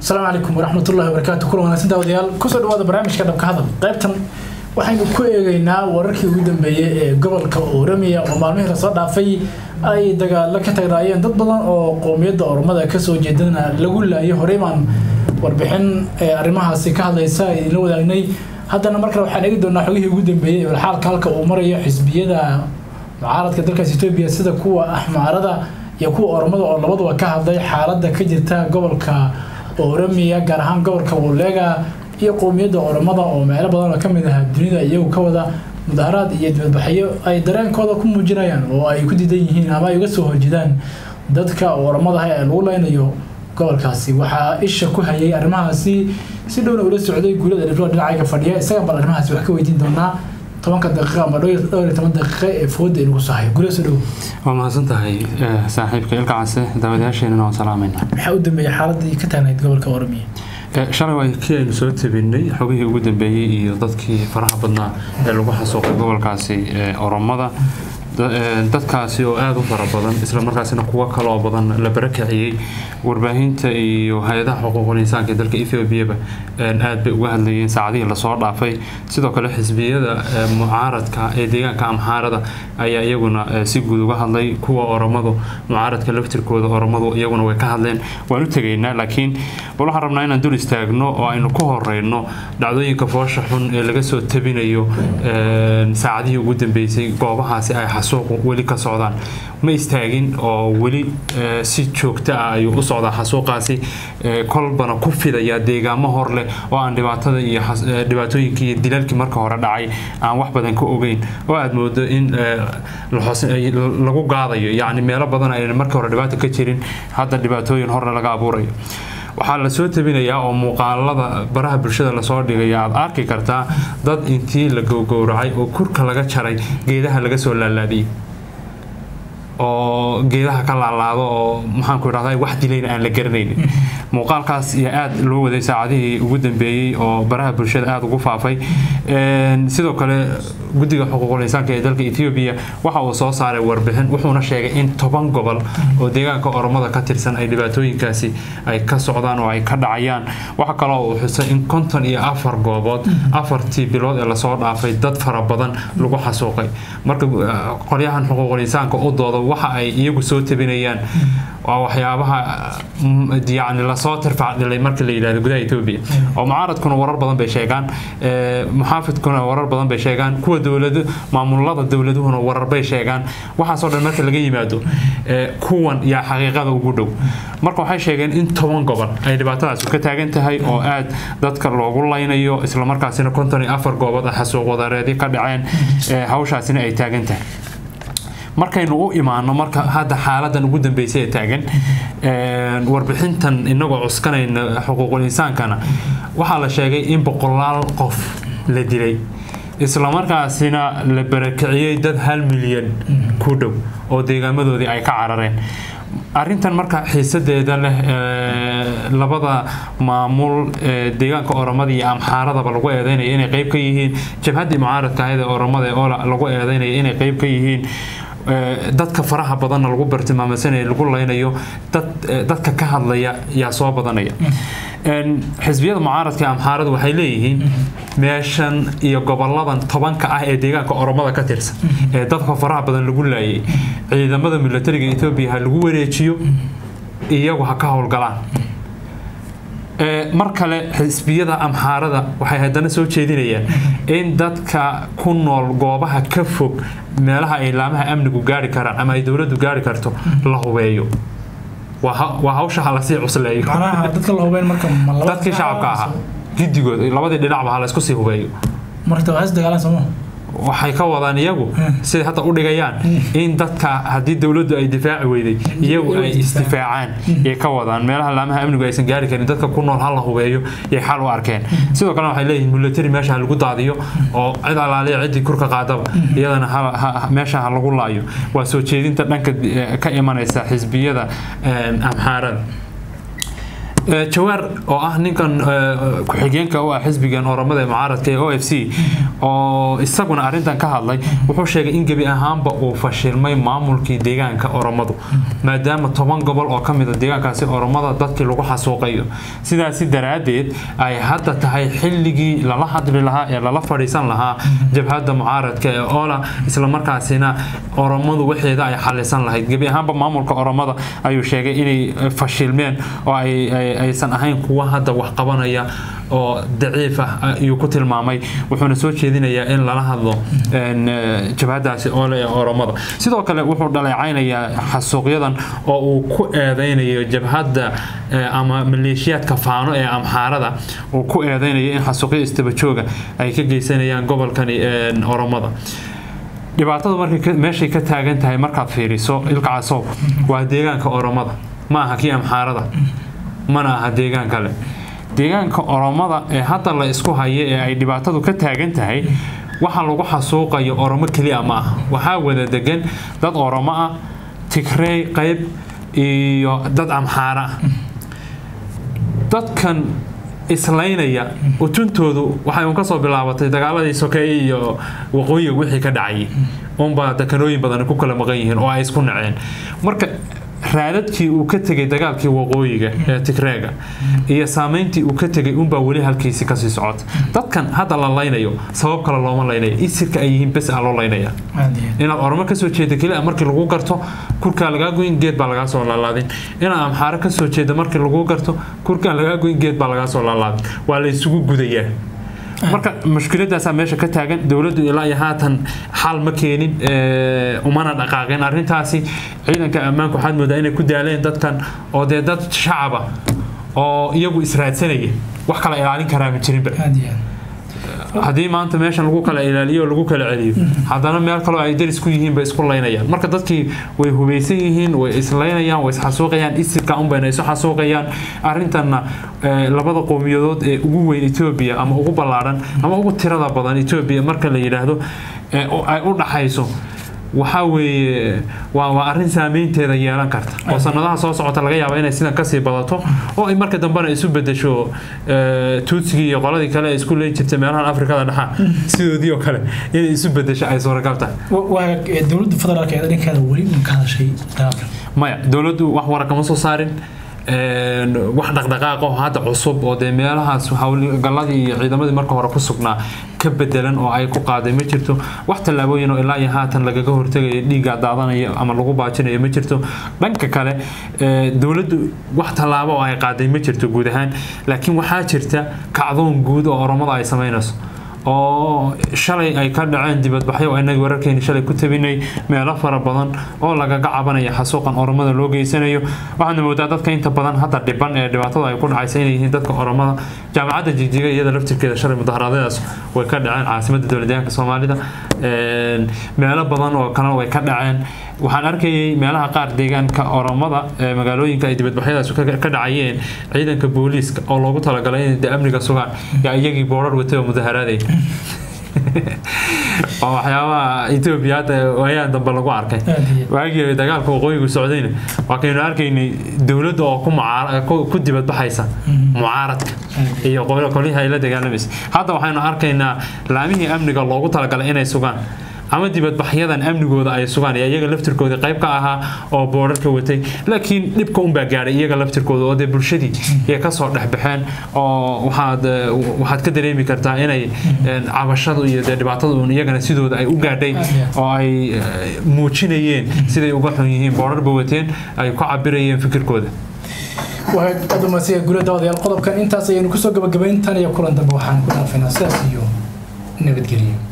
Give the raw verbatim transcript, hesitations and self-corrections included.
السلام عليكم ورحمة الله وبركاته. كل وانا سنتا وديال كسر هذا برنامج كذا بكهذا قيبتن waxaan ku eegaynaa wararkii ugu dambeeyay ee gobolka Oromia oo maalmihii la soo dhaafay ay dagaal ka taagayeen dad badan oo qoomiyadda Oromada ka soo jeedana lagu laayay horeeman warbixin arrimahaasi ka hadlaysa in la wadaagnay haddana markaa waxaan eegi doonaa xogihii ugu dambeeyay ee xaalka halka uu marayo xisbiyada mucaaradka dalka Itoobiya sida kuwa Axmaarada iyo kuwa Oromada oo labaduba ka hadlay xaaladda ka jirta gobolka Oromia gaar ahaan gobolka 𝐒𝐻𝐲 iyo qoomiyadda Oromada oo meelo badan ka mid ah dunida iyagu ka wada mudaharaad iyo dibadbaxyo ay dareenkooda ku muujinayaan oo ay ku diidan yihiin ama ay uga soo horjeedaan dadka Oromada ah ee lagu leynayo gobolkaasi waxa isha ku hayay arrimahaasi si dhowna ula socday guulada dhinaca fadhiya isaga bal arrimahaasi wax ka weydiin doonaa tobanka daqiiqo ama dhowr iyo toban daqiiqo ee fooda inuu sahay guulada dhow waa mahadsantahay saaxiibka ilkacaase daawadayaasheena oo salaamayna waxa u dambeeyay xaaladii ka taagnayd gobolka Oromia shalay way keen soo tabinay xogihii ugu dambeeyay iyo dadkii faraha badnaa ee lagu xasuuqay gobolkaasi Oromada dadkaasi oo aad u fara badan isla markaasina kuwa kale oo badan la barakaciyay warbaahinta iyo hay'adaha xuquuqul insaanka dalka Itoobiya aad bay uga hadlayeen saacadihii la soo dhaafay sidoo kale xisbiyada mucaaradka ee deegaanka Amxaarada ayaa iyaguna si guud uga hadlay kuwa Oromadu mucaaradka laftirkooda Oromadu iyaguna way ka hadleen waan u tagaynaa laakiin waxaan rabnaa inaan dul istaagno oo aynu ku horeyno dhacdooyinka foosha xun ee laga soo tabinayo saacadihii ugu dambeysay goobahaasi ay xasuuq weli ka socdaan ma istaagin oo weli si joogto ah ay u socdaa xasuuqaasi kolbana ku fidaya deegaamo hor leh oo aan dhibaatada iyo dhibaatooyinkii iyo dilalkii marka hore dhacay aan wax badan ka ogeyn oo aad moodo in lagu gaadayo yacni meelo badan ay marka hore dhibaato ka jirin hadda dhibaatooyin horna laga abuurayo waxaa la soo tabinayaa oo muuqaalada baraha bulshada la soo dhigay aad arki kartaa dad intii la gowgowracay oo kurka laga jaray geedaha laga soo laalaadiyay oo geedaha ka laalaado oo maxaan ku yiraahdaa wax dilayna aan la garanayn muuqaalkaas iyo aad loo waday saacadihii ugu dambeeyay oo baraha bulshada aad ugu faafay sidoo kale guddiga xuquuqul insaanka ee dalka Itoobiya waxa uu soo saaray warbixin wuxuuna sheegay in toban gobol oo deegaanka Oromada ka tirsan ay dhibaatooyinkaasi ay ka socdaan oo ay ka dhacayaan waxa kale oo uu xusay in konton iyo afar goobood afartii bilood ee la soo dhaafay dad fara badan lagu xasuuqay marka qolyahan xuquuqul insaanka u doodo waxa ay iyagu soo tabinayaan waa waxyaabaha yaani la soo tirfacdilay marka la yiraahdo gudaha Itoobiya oo mucaaradkuna warar badan bay sheegaan muxaafidkuna warar badan bay sheegaan kuwa dawladda maamulada dawladuhuna warar bay sheegaan waxa soo dhan marka laga yimaado kuwan yaa xaqiiqada ugu dhow marka waxay sheegeen in toban gobol ay dhibaatadaas ka taagan tahay oo aad dadka loogu laynayo isla markaasina konton iyo afar goobood ah xasuuq wadareedii ka dhaceen hawshaasina ay taagan tahay markaynu u imaano marka hadda xaaladan ugu dambeysay ee taagan ee warbixintan inagoo cuskanayna xuquuqul insaankana waxa la sheegay in boqolaal qof la dilay isla markaasina la barakiciyay dad hal milyan ku dhow oo deegaamadoodii ay ka carareen arrintan marka xiisadeeda leh labada maamul deegaanka Oromada iyo Amxaaradaba lagu eedeynay inay qayb ka yihiin jabhadii mucaaradka ah ee Oromada oo lagu eedeynay inay qayb ka yihiin dadka faraha badan lagu bartilmaameedsanay lagu leynayo dad dadka ka hadlaya yaa soo badanaya een xisbiyada mucaaradka Amxaarada waxay leeyihiin meeshan iyo goboladan tobanka ah ee deegaanka Oromada ka tirsan ee dadka faraha badan lagu laayay ciidamada militariga Itoobiya lagu wareejiyo iyagu ha ka howlgalaan mar kale xisbiyada Amxaarada waxay haddana soo jeedinayaan in dadka ku nool goobaha ka fog meelaha ay laamaha amnigu gaari karaan ama ay dawladdu gaari karto la hubeeyo waa hawsha la sii cusleeyo macnaha dadka la hubeyn marka dadka shacabka ah gidigood labada dhinacba la isku sii hubeeyo marka waxa dagaalan Soomaa waxay ka wadaan iyagu sida hata u dhigayaan in dadka hadii dawladdu ay difaaci weyday iyagu ay istifaacaan ee ka wadaan meelaha laamaha amnigu aysan gaari karin dadka ku nool hal la hubeeyo ee xal u arkeen sidoo kale waxay leeyihiin military meesha lagu daadiyo oo cid alaaliya cid kurka qaadaba iyadana meesha lagu laayo waa soo jeedinta dhanka ka imanaysa xisbiyada Amxaarada jawaar oo ah ninkan ku xigeenka oo ah xisbigan Oromada mucaaradka O F C oo isaguna arintan ka hadlay wuxuu sheegay in gabi ahaanba uu fashilmay maamulkii deegaanka Oromadu maadaama toban gobol oo kamid ah deegaankaasi Oromada dadkii lagu xasuuqayo sidaas daraadeed ay hadda tahay xilligii lala hadli lahaa ee lala fadhiisan lahaa jabhadda mucaaradka ee oola isla markaasina Oromadu waxeeda ay xalisan lahayd gabi ahaanba maamulka Oromada ayuu sheegay inay fashilmeen oo ay aysan ahayn kuwa hadda wax qabanaya oo daciif ah ayuu ku tilmaamay wuxuuna soo jeedinayaa in lala hadlo jabhadaasi oola ee Oromada sidoo kale wuxuu dhaleecaynayaa xasuuqyadan oo uu ku eedeynayo jabhadda ama maleeshiyaadka faano ee amxaarada uu ku eedeynayo in xasuuqyo istaba jooga ay ka geysanayaan gobolkani Oromada dhibaatada markay meeshay ka taagan tahay markaad fiiriso ilkacasoob waa deegaanka Oromada ma aha kii amxaarada mana aha deegaan kale deegaanka Oromada ee hadda la isku hayo ee ay dhibaatadu ka taagan tahay waxa lagu xasuuqayo Oromo kaliya ma aha waxa wada degan dad Oromo ah Tigray qayb iyo dad amxaara dadkan islaynaya utuntoodu waxay un ka soo bilaabatay dagaaladii sokeeye iyo waqooyiga wixii ka dhacay unba dekanooyin badan ku kala maqan yihiin oo ay isku naceen marka raadadkii uu ka tagay dagaalkii waqooyiga ee Tigrayga iyo saameyntii uu ka tagay unba wali halkiisi ka sii socota dadkan hadda la laynayo sabab kale looma laynayo isirka ay yihiin bas aan loo laynaya inaad Oromo ka soo jeedo kaliya markii lagu garto kurka laga goyn geed baa laga soo laalaadin inaad amxaara ka soo jeedo markii lagu garto kurka laga goyn geed baa laga soo laalaadin waa la isugu gudayaa marka mushkiladaas meesha ka taagan dawladdu ilaa iyo haatan xal ma keenin ee umana dhaqaaqeen arintaasi ciidanka ammaanku waxaad moodaa inay ku daaleen dadkan oo dee dad shacab ah oo iyagu israadsanaya wax kala ilaalin karaa ma jirin ba hadii maanta meeshan lagu kala ilaaliyo lagu kala celiyo hadana meel kale ay daris ku yihiin bay isku laynayaan marka dadkii way hubeysan yihiin way islaynayaan way xasuuqayaan isirka un bay isu xasuuqayaan arintana labada qowmiyadood ee ugu weyn Itoobiya ama ugu ballaaran ama ugu tirada badan Itoobiya marka la yiraahdo ay u dhaxayso waxa weeye waa arin saameynteeda yeelan karta oo sanadaha soo socota laga yaabo inay sidan ka sii badato oo ay marka dambe isu bedesho tuutsigii iyo qoladii kale isku leey jirtay meelaha Afrikada dhaxa sidoodii oo kale inay isu bedesho ay soo ragalta waa dawladda federaalka ee dhankeeda wali ma ka hadashay dagaalka maya dawladdu wax warqamo soo saarin wax dhaqdhaqaaq oo hadda cusub oo de meelahaas hawlgaladii iyo ciidamadii marka hore ku sugnaa ka bedelan oo ay ku qaaday ma jirto wax talaabooyin oo ilaa iyo haatan laga hortagayo dhiiga daadanaya ama lagu baajinayo ma jirto dhanka kale dawladdu wax talaabo oo ay qaaday ma jirto guud ahaan laakiin waxa jirta kacdoon guud oo Oromada ay sameynayso oo shalay ay ka dhaceen dibadbaxyo oo inaga wararkeena shalay ku tabinay meelo fara badan oo laga gacabanaya xasuuqan Oromada loo geysanayo waxaan moodaa dadka inta badan hadda dhiban ee dhibaatada ay ku dhacaysan yihiin dadka Oromada jaamacadda DEG-DEG iyada laftirkeeda shalay mudaharaadadaas way ka dhaceen caasimadda dowladda Soomaalida ee meelo badan oo kale way ka dhaceen waxaan arkayay meelaha qaar deegaanka Oromada ee magaalooyinka ay dibadbaxyadaas ka dhacayeen ciidanka booliiska oo loogu talagalay in amniga sugaan yaa iyagii boorar watay oo mudaharaaday oo waxyaabaha Itoobiya ayaa dambe lagu arkay waagii dagaalka waqooyiga Socdayna waxaynu arkaynay dawladda oo ku mucaarad ku dibadbaxaysa mucaaradka iyo qolyaha ay la dagaalamaysa hadda waxaynu arkaynaa laamihii amniga loogu talagalay inay sugaan ama dibadbaxyadan amnigooda ay sugaan iyaga laftirkooda qayb ka aha oo boorarka watay laakiin dibka un baa gaaray iyaga laftirkooda oo bulshadii ay ka soo dhaxbaxeen oo waxaad waxaad ka dareemi kartaa inay cabashadu iyo dhibaatadu iyagana sidooda ay u gaadhay oo ay muujinayeen siday uga xun yihiin boorarba wateen ay ku cabirayeen fikirkooda waxay adumaasiga gurada wadayaal qodobkan intaas ayaynu ku soo gabagabayn tan iyo kulan dambe waxaan ku dhaafaynaa sidaas iyo nabadgelyo